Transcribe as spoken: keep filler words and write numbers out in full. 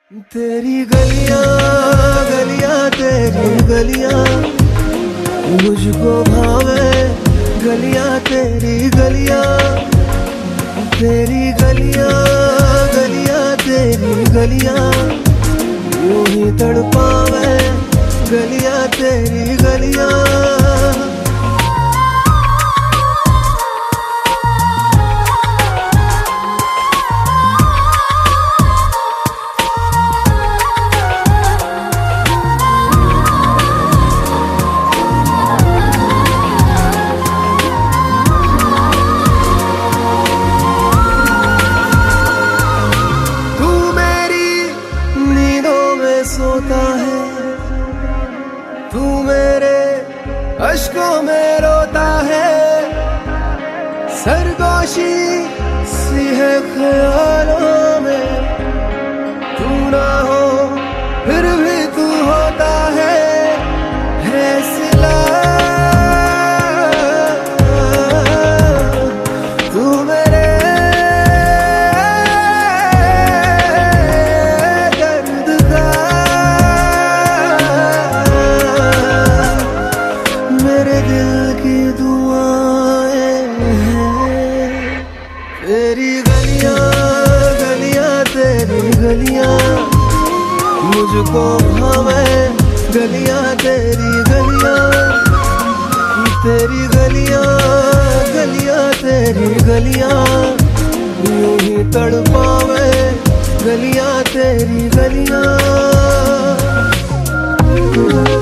तेरी गलियां गलियां तेरी गलियां मुझको भावे, गलियां तेरी गलियां तेरी गलियां गलियां तेरी गलियां यूं ही तड़पावे, गलियां तेरी गलियां। सोता है तू मेरे अश्कों में रोता है, सरगोशी सी है ख्यालों में, तू ना हो फिर भी तू होता है, है सिला तू मेरे तेरी गलियां गलियां तेरी गलियां मुझको भावे, गलियां तेरी गलियां तेरी गलियां गलियां तेरी गलियां यूं ही तड़पावे, गलियां तेरी गलियां।